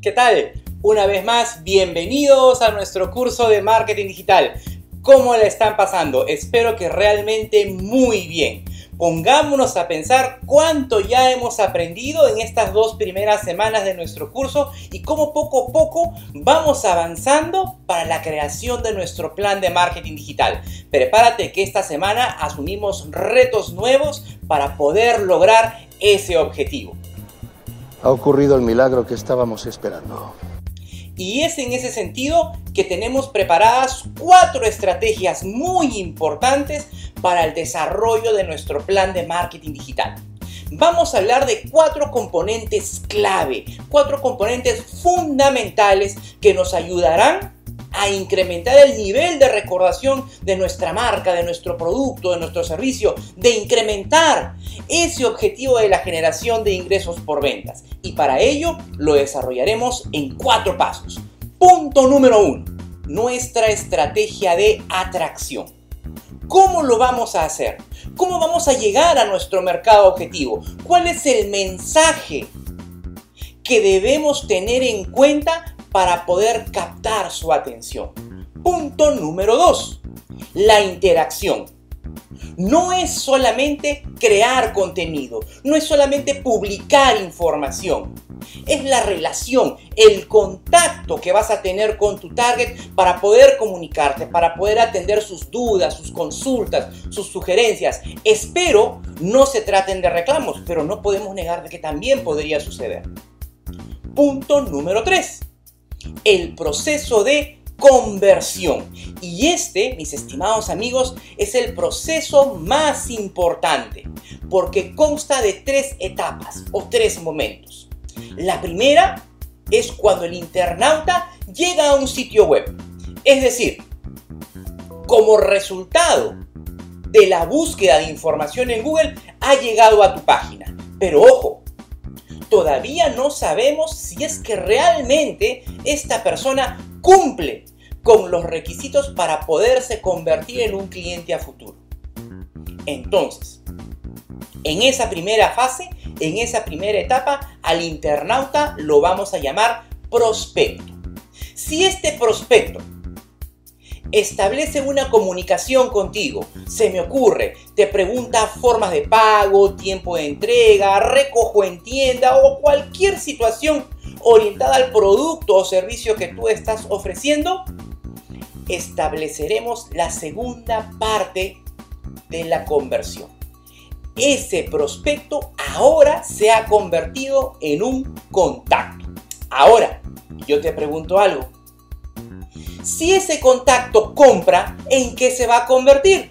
¿Qué tal? Una vez más, bienvenidos a nuestro curso de marketing digital. ¿Cómo le están pasando? Espero que realmente muy bien. Pongámonos a pensar cuánto ya hemos aprendido en estas 2 primeras semanas de nuestro curso y cómo poco a poco vamos avanzando para la creación de nuestro plan de marketing digital. Prepárate que esta semana asumimos retos nuevos para poder lograr ese objetivo. Ha ocurrido el milagro que estábamos esperando. Y es en ese sentido que tenemos preparadas 4 estrategias muy importantes para el desarrollo de nuestro plan de marketing digital. Vamos a hablar de 4 componentes clave, 4 componentes fundamentales que nos ayudarán a incrementar el nivel de recordación de nuestra marca, de nuestro producto, de nuestro servicio, de incrementar ese objetivo de la generación de ingresos por ventas. Y para ello lo desarrollaremos en 4 pasos. Punto número 1, nuestra estrategia de atracción. ¿Cómo lo vamos a hacer? ¿Cómo vamos a llegar a nuestro mercado objetivo? ¿Cuál es el mensaje que debemos tener en cuenta para poder captar su atención? Punto número 2, la interacción. No es solamente crear contenido, no es solamente publicar información. Es la relación, el contacto que vas a tener con tu target para poder comunicarte, para poder atender sus dudas, sus consultas, sus sugerencias. Espero no se traten de reclamos, pero no podemos negar de que también podría suceder. Punto número 3. El proceso de conversión. Y este, mis estimados amigos, es el proceso más importante porque consta de 3 etapas o 3 momentos. La primera es cuando el internauta llega a un sitio web. Es decir, como resultado de la búsqueda de información en Google, ha llegado a tu página. Pero ojo, todavía no sabemos si es que realmente esta persona cumple con los requisitos para poderse convertir en un cliente a futuro. Entonces, en esa primera fase, en esa primera etapa, al internauta lo vamos a llamar prospecto. Si este prospecto establece una comunicación contigo, se me ocurre, te pregunta formas de pago, tiempo de entrega, recojo en tienda o cualquier situación orientada al producto o servicio que tú estás ofreciendo, estableceremos la segunda parte de la conversión. Ese prospecto ahora se ha convertido en un contacto. Ahora, yo te pregunto algo. Si ese contacto compra, ¿en qué se va a convertir?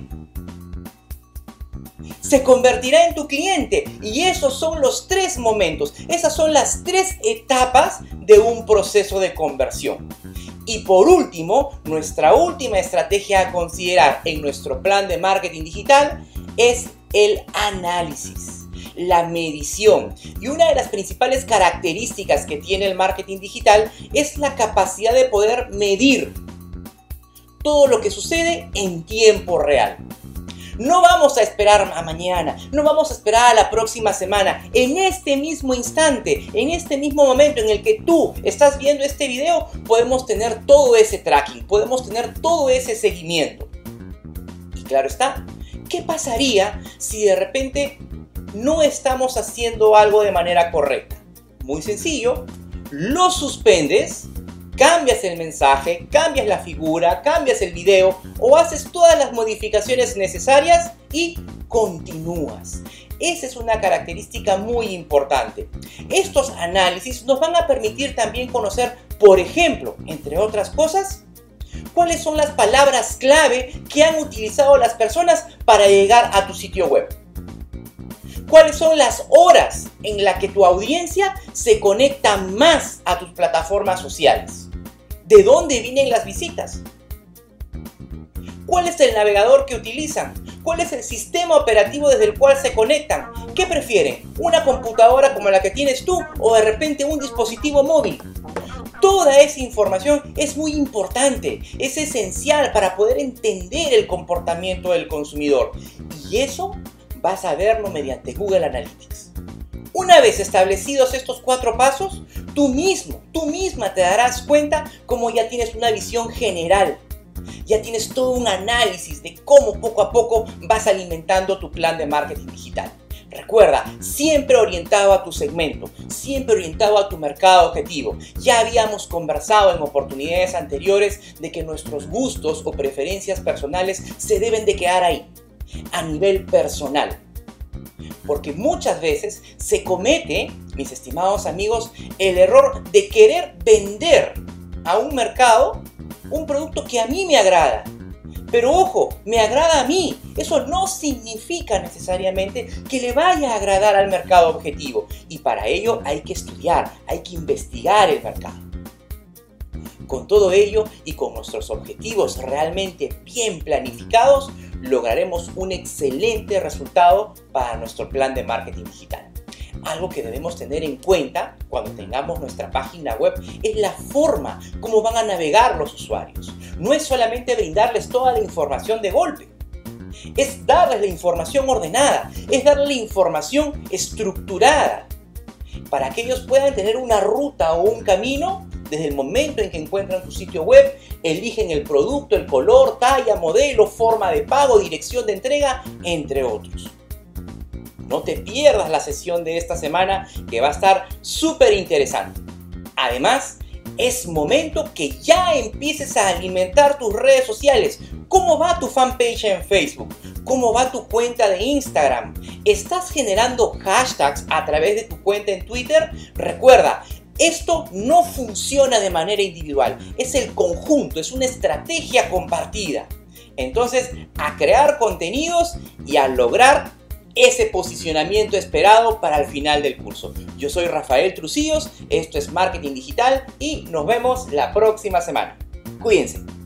Se convertirá en tu cliente. Y esos son los 3 momentos. Esas son las 3 etapas de un proceso de conversión. Y por último, nuestra última estrategia a considerar en nuestro plan de marketing digital es el análisis, la medición. Y una de las principales características que tiene el marketing digital es la capacidad de poder medir todo lo que sucede en tiempo real. No vamos a esperar a mañana, no vamos a esperar a la próxima semana. En este mismo instante, en este mismo momento en el que tú estás viendo este video, podemos tener todo ese tracking, podemos tener todo ese seguimiento. Y claro está, ¿qué pasaría si de repente no estamos haciendo algo de manera correcta? Muy sencillo, lo suspendes, cambias el mensaje, cambias la figura, cambias el video o haces todas las modificaciones necesarias y continúas. Esa es una característica muy importante. Estos análisis nos van a permitir también conocer, por ejemplo, entre otras cosas, cuáles son las palabras clave que han utilizado las personas para llegar a tu sitio web. ¿Cuáles son las horas en las que tu audiencia se conecta más a tus plataformas sociales? ¿De dónde vienen las visitas? ¿Cuál es el navegador que utilizan? ¿Cuál es el sistema operativo desde el cual se conectan? ¿Qué prefieren? ¿Una computadora como la que tienes tú o de repente un dispositivo móvil? Toda esa información es muy importante, es esencial para poder entender el comportamiento del consumidor. Y eso vas a verlo mediante Google Analytics. Una vez establecidos estos 4 pasos, Tú misma te darás cuenta cómo ya tienes una visión general. Ya tienes todo un análisis de cómo poco a poco vas alimentando tu plan de marketing digital. Recuerda, siempre orientado a tu segmento, siempre orientado a tu mercado objetivo. Ya habíamos conversado en oportunidades anteriores de que nuestros gustos o preferencias personales se deben de quedar ahí, a nivel personal. Porque muchas veces se comete, mis estimados amigos, el error de querer vender a un mercado un producto que a mí me agrada. Pero ojo, me agrada a mí. Eso no significa necesariamente que le vaya a agradar al mercado objetivo. Y para ello hay que estudiar, hay que investigar el mercado. Con todo ello y con nuestros objetivos realmente bien planificados, lograremos un excelente resultado para nuestro plan de marketing digital. Algo que debemos tener en cuenta cuando tengamos nuestra página web es la forma como van a navegar los usuarios. No es solamente brindarles toda la información de golpe. Es darles la información ordenada, es darles la información estructurada para que ellos puedan tener una ruta o un camino desde el momento en que encuentran su sitio web, eligen el producto, el color, talla, modelo, forma de pago, dirección de entrega, entre otros. No te pierdas la sesión de esta semana que va a estar súper interesante. Además, es momento que ya empieces a alimentar tus redes sociales. ¿Cómo va tu fanpage en Facebook? ¿Cómo va tu cuenta de Instagram? ¿Estás generando hashtags a través de tu cuenta en Twitter? Recuerda, esto no funciona de manera individual. Es el conjunto, es una estrategia compartida. Entonces, a crear contenidos y a lograr ese posicionamiento esperado para el final del curso. Yo soy Rafael Trucillos, esto es Marketing Digital y nos vemos la próxima semana. Cuídense.